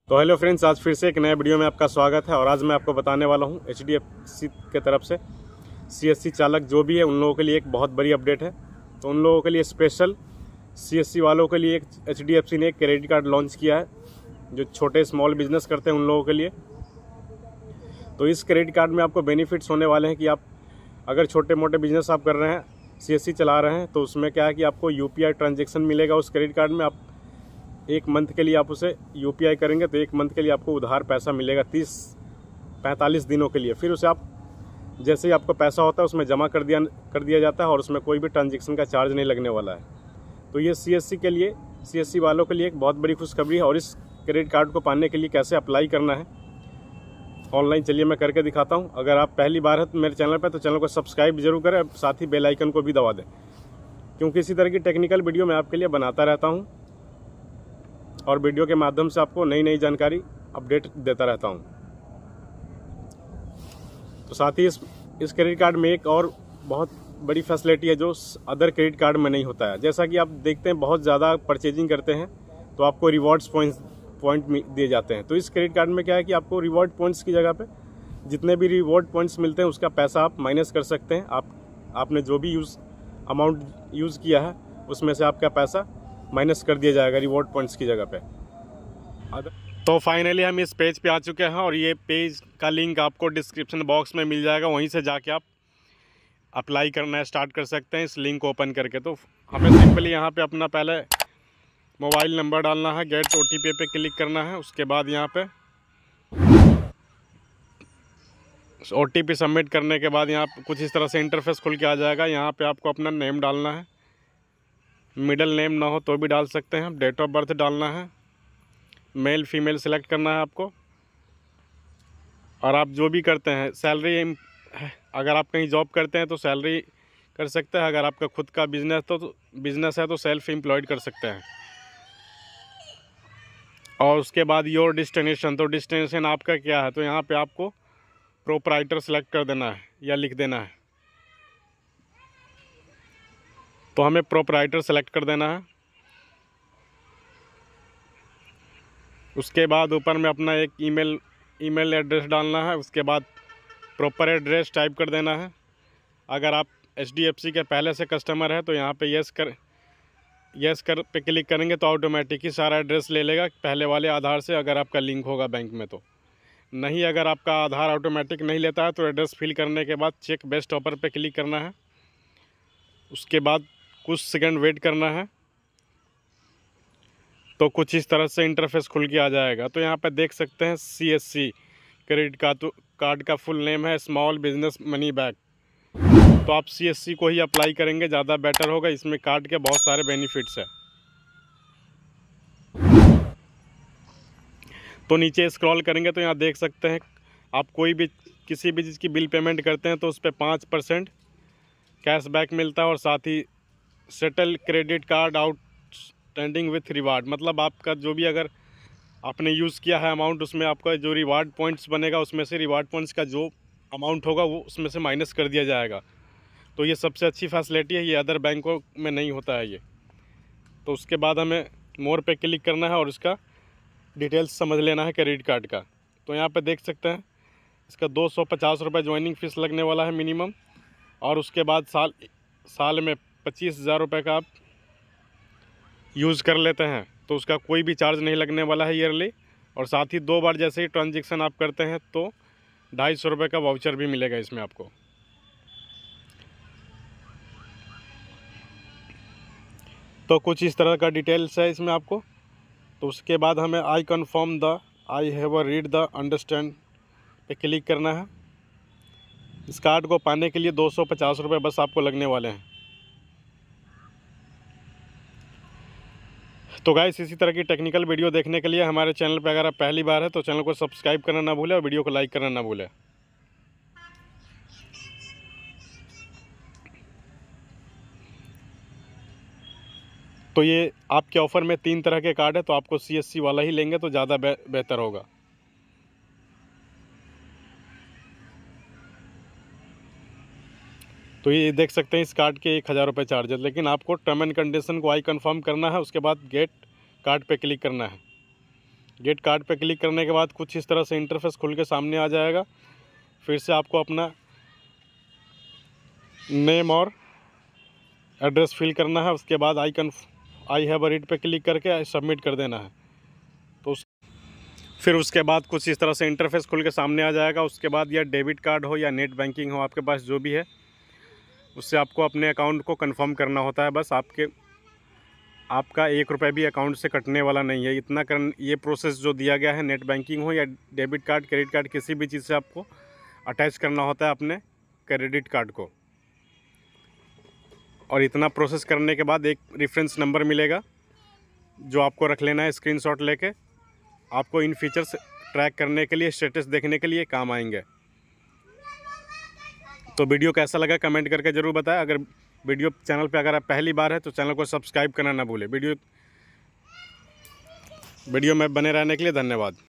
तो hello friends, आज फिर से एक नए वीडियो में आपका स्वागत है। और आज मैं आपको बताने वाला हूं HDFC के तरफ से CSC चालक जो भी है उन लोगों के लिए एक बहुत बड़ी अपडेट है। तो उन लोगों के लिए स्पेशल CSC वालों के लिए एक HDFC ने एक क्रेडिट कार्ड लॉन्च किया है, जो छोटे स्मॉल बिजनेस करते हैं उन लोगों के लिए। तो इस क्रेडिट कार्ड में आपको बेनिफिट्स होने वाले हैं कि आप अगर छोटे मोटे बिजनेस आप कर रहे हैं, CSC चला रहे हैं, तो उसमें क्या है कि आपको UPI ट्रांजेक्शन मिलेगा उस क्रेडिट कार्ड में। आप एक मंथ के लिए आप उसे UPI करेंगे तो एक मंथ के लिए आपको उधार पैसा मिलेगा 30-45 दिनों के लिए। फिर उसे आप जैसे ही आपको पैसा होता है उसमें जमा कर दिया जाता है और उसमें कोई भी ट्रांजेक्शन का चार्ज नहीं लगने वाला है। तो ये CSC वालों के लिए एक बहुत बड़ी खुशखबरी है। और इस क्रेडिट कार्ड को पाने के लिए कैसे अप्लाई करना है ऑनलाइन, चलिए मैं करके दिखाता हूँ। अगर आप पहली बार है तो मेरे चैनल पर, तो चैनल को सब्सक्राइब जरूर करें, साथ ही बेल आइकन को भी दबा दें, क्योंकि इसी तरह की टेक्निकल वीडियो मैं आपके लिए बनाता रहता हूँ और वीडियो के माध्यम से आपको नई नई जानकारी अपडेट देता रहता हूं। तो साथ ही इस क्रेडिट कार्ड में एक और बहुत बड़ी फैसिलिटी है जो अदर क्रेडिट कार्ड में नहीं होता है। जैसा कि आप देखते हैं, बहुत ज़्यादा परचेजिंग करते हैं तो आपको रिवॉर्ड्स पॉइंट दिए जाते हैं। तो इस क्रेडिट कार्ड में क्या है कि आपको रिवॉर्ड पॉइंट्स की जगह पे जितने भी रिवॉर्ड पॉइंट्स मिलते हैं उसका पैसा आप माइनस कर सकते हैं। आपने जो भी अमाउंट यूज़ किया है उसमें से आपका पैसा माइनस कर दिया जाएगा रिवॉर्ड पॉइंट्स की जगह पे। तो फाइनली हम इस पेज पे आ चुके हैं और ये पेज का लिंक आपको डिस्क्रिप्शन बॉक्स में मिल जाएगा, वहीं से जाके आप अप्लाई करना स्टार्ट कर सकते हैं इस लिंक को ओपन करके। तो हमें सिंपली यहाँ पे अपना पहले मोबाइल नंबर डालना है, गेट OTP पे क्लिक करना है। उसके बाद यहाँ पे OTP सबमिट करने के बाद यहाँ कुछ इस तरह से इंटरफेस खुल के आ जाएगा। यहाँ पे आपको अपना नेम डालना है, मिडिल नेम ना हो तो भी डाल सकते हैं। डेट ऑफ बर्थ डालना है, मेल फीमेल सेलेक्ट करना है आपको। और आप जो भी करते हैं, सैलरी, अगर आप कहीं जॉब करते हैं तो सैलरी कर सकते हैं। अगर आपका खुद का बिजनेस है तो सेल्फ एम्प्लॉयड कर सकते हैं। और उसके बाद योर डेस्टिनेशन, तो डेस्टिनेशन आपका क्या है, तो यहाँ पे आपको प्रोपराइटर सेलेक्ट कर देना है या लिख देना है। तो हमें प्रोपराइटर सेलेक्ट कर देना है। उसके बाद ऊपर में अपना एक ईमेल एड्रेस डालना है। उसके बाद प्रॉपर एड्रेस टाइप कर देना है। अगर आप HDFC के पहले से कस्टमर है तो यहाँ पे यस कर पे क्लिक करेंगे तो ऑटोमेटिक ही सारा एड्रेस ले लेगा पहले वाले आधार से, अगर आपका लिंक होगा बैंक में। तो नहीं, अगर आपका आधार ऑटोमेटिक नहीं लेता है तो एड्रेस फिल करने के बाद चेक बेस्ट ऑफर पे क्लिक करना है। उसके बाद कुछ सेकंड वेट करना है। तो कुछ इस तरह से इंटरफेस खुल के आ जाएगा। तो यहाँ पे देख सकते हैं CSC क्रेडिट कार्ड का फुल नेम है स्मॉल बिजनेस मनी बैक। तो आप CSC को ही अप्लाई करेंगे, ज़्यादा बेटर होगा। इसमें कार्ड के बहुत सारे बेनिफिट्स है। तो नीचे स्क्रॉल करेंगे तो यहाँ देख सकते हैं, आप किसी भी चीज़ की बिल पेमेंट करते हैं तो उस पर 5% कैशबैक मिलता है। और साथ ही settle credit card outstanding with reward, मतलब आपका जो भी अगर आपने यूज़ किया है अमाउंट, उसमें आपका जो रिवार्ड पॉइंट्स बनेगा उसमें से रिवार्ड पॉइंट्स का जो अमाउंट होगा वो उसमें से माइनस कर दिया जाएगा। तो ये सबसे अच्छी फैसिलिटी है, ये अदर बैंकों में नहीं होता है ये। तो उसके बाद हमें मोर पे क्लिक करना है और उसका डिटेल्स समझ लेना है क्रेडिट कार्ड का। तो यहाँ पे देख सकते हैं इसका 250 रुपये ज्वाइनिंग फ़ीस लगने वाला है मिनिमम। और उसके बाद साल में 25,000 रुपये का आप यूज़ कर लेते हैं तो उसका कोई भी चार्ज नहीं लगने वाला है ईयरली। और साथ ही 2 बार जैसे ही ट्रांजेक्शन आप करते हैं तो 250 रुपये का वाउचर भी मिलेगा इसमें आपको। तो कुछ इस तरह का डिटेल्स है इसमें आपको। तो उसके बाद हमें I have a read the understand पे क्लिक करना है। इस कार्ड को पाने के लिए 250 रुपये बस आपको लगने वाले हैं। तो गाइस, इसी तरह की टेक्निकल वीडियो देखने के लिए हमारे चैनल पर अगर आप पहली बार है तो चैनल को सब्सक्राइब करना ना भूलें और वीडियो को लाइक करना ना भूलें। तो ये आपके ऑफ़र में 3 तरह के कार्ड है, तो आपको CSC वाला ही लेंगे तो ज़्यादा बेहतर होगा। तो ये देख सकते हैं इस कार्ड के 1000 रुपये चार्ज है, लेकिन आपको टर्म एंड कंडीशन को कन्फर्म करना है। उसके बाद गेट कार्ड पे क्लिक करना है। गेट कार्ड पे क्लिक करने के बाद कुछ इस तरह से इंटरफेस खुल के सामने आ जाएगा। फिर से आपको अपना नेम और एड्रेस फिल करना है। उसके बाद आई हैव अ रीड पे क्लिक करके सबमिट कर देना है। तो फिर उसके बाद कुछ इस तरह से इंटरफेस खुल के सामने आ जाएगा। उसके बाद या डेबिट कार्ड हो या नेट बैंकिंग हो, आपके पास जो भी है, उससे आपको अपने अकाउंट को कंफर्म करना होता है। बस आपका 1 रुपये भी अकाउंट से कटने वाला नहीं है। ये प्रोसेस जो दिया गया है, नेट बैंकिंग हो या डेबिट कार्ड, क्रेडिट कार्ड, किसी भी चीज़ से आपको अटैच करना होता है अपने क्रेडिट कार्ड को। और इतना प्रोसेस करने के बाद एक रेफरेंस नंबर मिलेगा जो आपको रख लेना है स्क्रीनशॉट लेके। आपको इन फीचर्स ट्रैक करने के लिए, स्टेटस देखने के लिए काम आएंगे। तो वीडियो कैसा लगा कमेंट करके ज़रूर बताएं। अगर वीडियो चैनल पे अगर आप पहली बार है तो चैनल को सब्सक्राइब करना ना भूलें। वीडियो में बने रहने के लिए धन्यवाद।